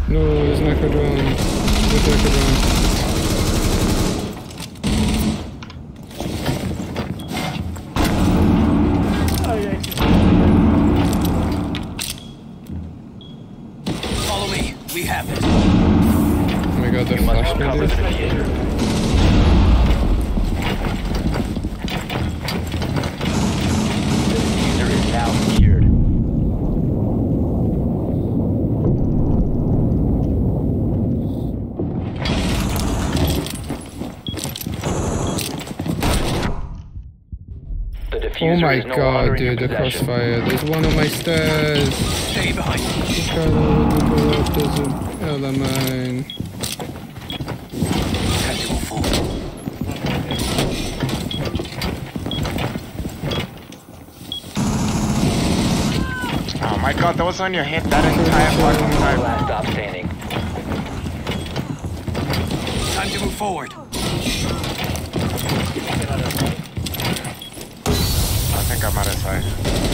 No, there's an echo drone. There's an echo drone. Follow me. We have it. Oh my god, they're flash me, dude. User is now secured. Oh my god, dude, the crossfire. There's one on my stairs. Stay behind. There's another mine. Tactical full. Oh my god, that was on your head that entire fucking time. Last stop standing. Time to move forward. I think I'm out of sight.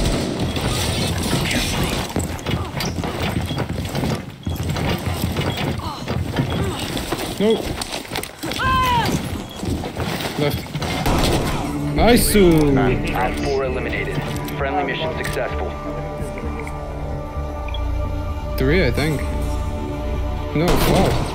Nope. Left. Nice. Op 4 eliminated. Friendly mission successful. 3, I think. No, 4.